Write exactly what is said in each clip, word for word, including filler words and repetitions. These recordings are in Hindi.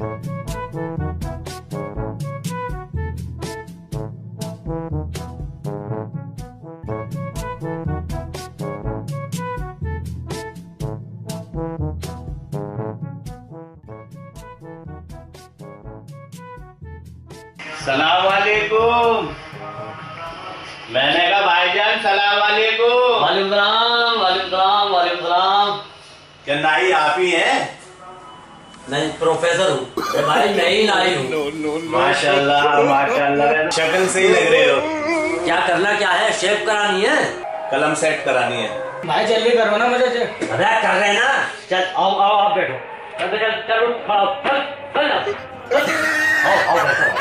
सलाम वालेकुम। मैंने कहा भाईजान सलाम वालेकुम। वालेकुम सलाम, वालेकुम सलाम, वालेकुम सलाम। क्या नाई आप ही हैं? नहीं, प्रोफेसर हूँ भाई, नहीं नाई हूँ। माशाल्लाह माशाल्लाह, शक्ल से ही लग रहे हो। क्या करना क्या है? शेव करानी है, कलम सेट करानी है। भाई जल्दी करो ना मुझे। अरे कर रहे हैं ना। चल आओ आओ आप बैठो। चल चल चल उठ खड़ा हो, चल चल ना, चल आओ आओ बैठो।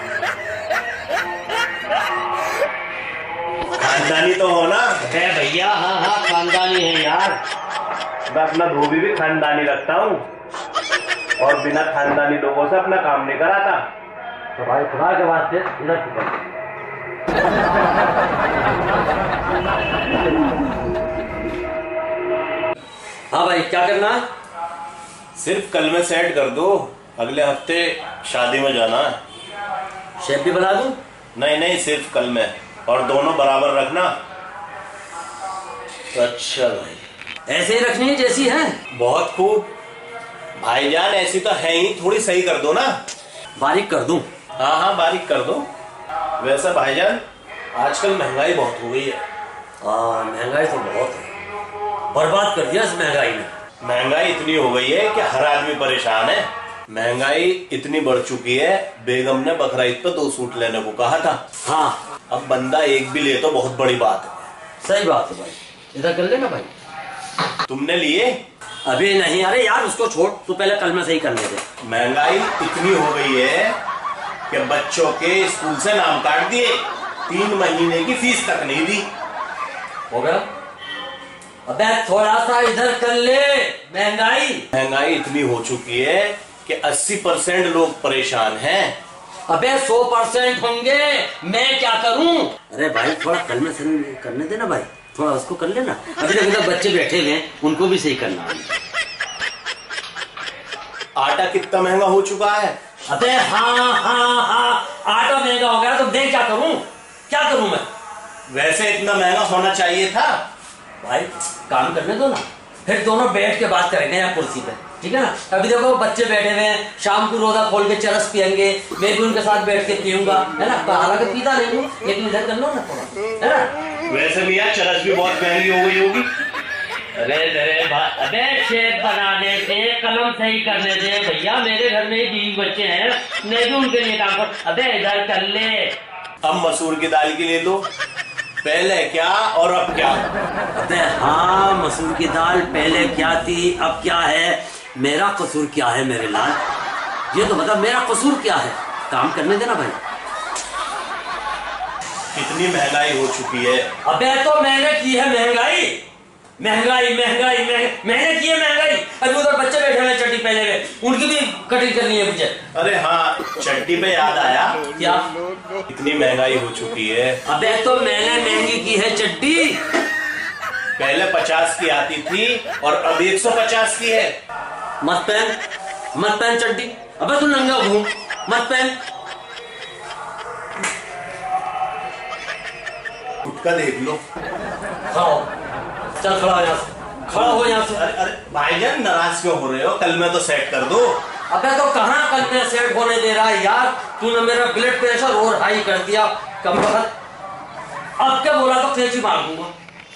खानदानी तो हो ना? अरे भैया हाँ हाँ खानदानी है यार। मैं अपना धोबी भी खानदानी रखता हूँ और बिना खानदानी लोगों से अपना काम नहीं कराता। तो भाई खुदा के वास्ते इधर चुका। हाँ भाई क्या करना है? सिर्फ कल में सेट कर दो, अगले हफ्ते शादी में जाना है। शेप भी बना दूं? नहीं नहीं, सिर्फ कल में, और दोनों बराबर रखना। अच्छा भाई, ऐसे ही रखनी है जैसी है? बहुत खूब भाईजान, ऐसी तो है ही, थोड़ी सही कर दो ना। बारीक कर दूं? हाँ हाँ बारीक कर दो। वैसे भाईजान आजकल महंगाई बहुत हो गई है। हाँ महंगाई तो बहुत है, बर्बाद कर दिया इस महंगाई ने। महंगाई इतनी हो गई है कि हर आदमी परेशान है। महंगाई इतनी बढ़ चुकी है, बेगम ने बकरीद पे दो सूट लेने को कहा था। हाँ अब बंदा एक भी ले तो बहुत बड़ी बात है। सही बात है भाई, इधर कर लेना भाई। तुमने लिए? अभी नहीं, अरे यार उसको छोड़, तू पहले कल में सही करने दे। महंगाई इतनी हो गई है कि बच्चों के स्कूल से नाम काट दिए, तीन महीने की फीस तक नहीं दी। हो गया? अबे थोड़ा सा इधर कर ले। महंगाई महंगाई इतनी हो चुकी है कि अस्सी परसेंट लोग परेशान हैं। अबे सौ परसेंट होंगे, मैं क्या करूं? अरे भाई थोड़ा कल में सही करने देना भाई, थोड़ा उसको कर लेना। अभी तक इधर बच्चे बैठे हुए हैं, उनको भी सही करना है। आटा कितना महंगा हो चुका है। अबे हाँ हाँ हाँ, आटा महंगा हो गया तो मैं क्या करूं? क्या करूं मैं? वैसे इतना महंगा होना चाहिए था। भाई काम करने दो ना, फिर दोनों बैठ के बात करेंगे यहाँ कुर्सी पे, ठीक है ना? अभी देखो बच्चे बैठे हुए हैं, शाम को रोजा खोल के चरस पियेंगे, मैं भी उनके साथ बैठ के पीऊंगा, है ना? हालांकि पीता नहीं हूँ, लेकिन इधर कर लो ना थोड़ा, है ना? वैसे भी यार चरस भी बहुत महंगी हो गई होगी। अरे अरे अबे शेप बनाने से, कलम सही करने से भैया, मेरे घर में बीवी बच्चे हैं, मैं भी उनके लिए काम कर। अबे इधर कर ले। अब मसूर की दाल की ले लो, पहले क्या और अब क्या? अबे हाँ, मसूर की दाल पहले क्या थी अब क्या है? मेरा कसूर क्या है मेरे लाल? ये तो मतलब मेरा कसूर क्या है? काम करने देना भाई। कितनी महंगाई हो चुकी है। अबे तो मैंने की है महंगाई, महंगाई महंगाई मैंने की है महंगाई। अभी उधर बच्चे बैठे हुए चट्टी पहले हुए, उनकी भी कटिंग करनी है मुझे। अरे हाँ, चट्टी पे याद आया। क्या? इतनी महंगाई हो चुकी है। अबे तो मैंने महंगी की है चट्टी। पहले पचास की आती थी और अब एक सौ पचास की है। मत पहन, मत पहन चड्डी। अबे तू नंगा घूम, मत पहन। उठ कर देख लो। खाओ, चल खड़ा हो यहाँ से, खड़ा हो यहाँ से। अरे अरे भाईजान नाराज क्यों हो रहे हो? कल में तो सेट कर दो। अबे तो कहाँ कल में सेट होने दे रहा है यार? तूने मेरा ब्लड प्रेशर और हाई कर दिया कम वक्त। अब क्या बोला तो कैंची मार दूंगा।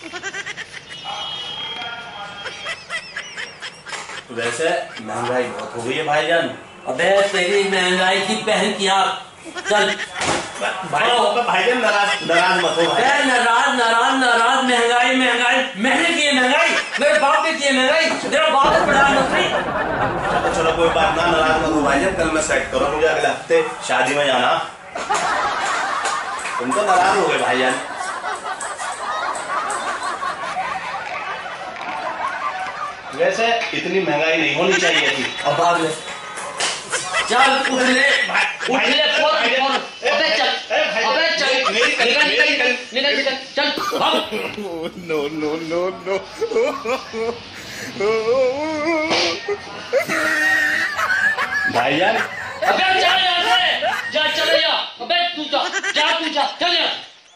वैसे महंगाई बहुत हो गई है भाईजान। अबे तेरी महंगाई की पहन किया। चल भाई भाईजान नाराज नाराज मत हो भाई। नाराज नाराज नाराज महंगाई महंगाई मैंने की है महंगाई, मेरे बाप ने की है महंगाई, तेरा बाप है प्रधानमंत्री। चलो चलो कोई बात ना, नाराज मत हो भाईजान, कल मैं सेट करो, मुझे अगले हफ्ते शादी में जाना। तुम तो नाराज हो गए भाईजान। वैसे इतनी महंगाई नहीं होनी चाहिए थी। अब भाग ले, चल उठ ले, उठ ले, फोन फोन। अबे चल, अबे चल, निकल निकल निकल निकल, चल भाग। नो नो नो नो भाईजान अबे जा यहाँ से, जा चले जा, अबे तू जा, जा तू जा, चल जा।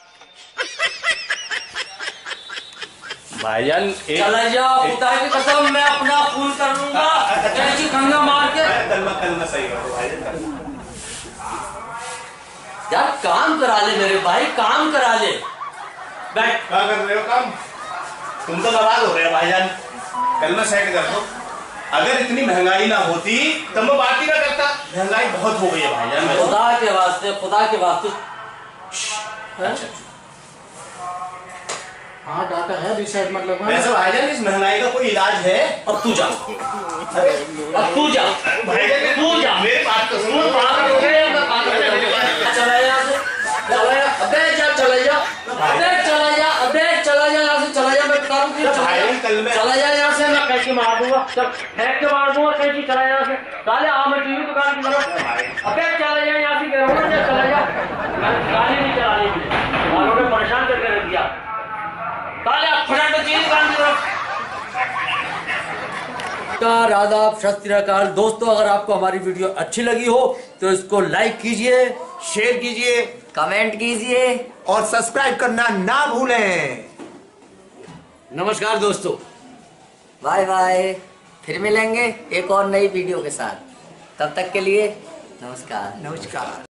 भाईजान चला जाओ, खुदा की कसम मैं अपना खून कर लूंगा, कैसी खंगा मार के। कलमा कलमा सही कर दो भाईजान। यार काम करा ले मेरे भाई, काम करा ले। बैठ। क्या कर रहे हो काम? तुम तो बर्बाद हो रहे हो भाईजान। कलमा सेट कर दो। अगर इतनी महंगाई ना होती तो मैं बात ही ना करता। महंगाई बहुत हो गई है भाईजान। खुदा के वास्ते, खुदा के वास्ते। अच्छा हाँ डाटा है रिसेट मतलब है। वैसे भाईजान इस महंगाई का कोई इलाज है? अब तू जा, अब तू जा भाईजान तू जा, मेरी बात तो सुनो। चला यहाँ से, चला जा, अबे जा, चला जा, अबे चला जा, अबे चला जा यहाँ से, चला जा, मैं बता रहा हूँ, भाईजान कल मैं चला जा यहाँ से, मैं कैसे मार दूंगा, चल फेंक के मार दूंगा, कैसे चला जा यहाँ से, काले आ मैं टीवी दुकान की तरफ, अबे चला जा यहाँ से, कह रहा हूँ ना, चला जा, गाली नहीं चलानी मुझे, वालों ने परेशान करके रख दिया, काले फटाफट टीवी दुकान की तरफ। नमस्कार, आदाब, सत श्री अकाल। दोस्तों अगर आपको हमारी वीडियो अच्छी लगी हो तो इसको लाइक कीजिए, शेयर कीजिए, कमेंट कीजिए और सब्सक्राइब करना ना भूलें। नमस्कार दोस्तों। Bye bye. फिर मिलेंगे एक और नई वीडियो के साथ, तब तक के लिए नमस्कार। नमस्कार।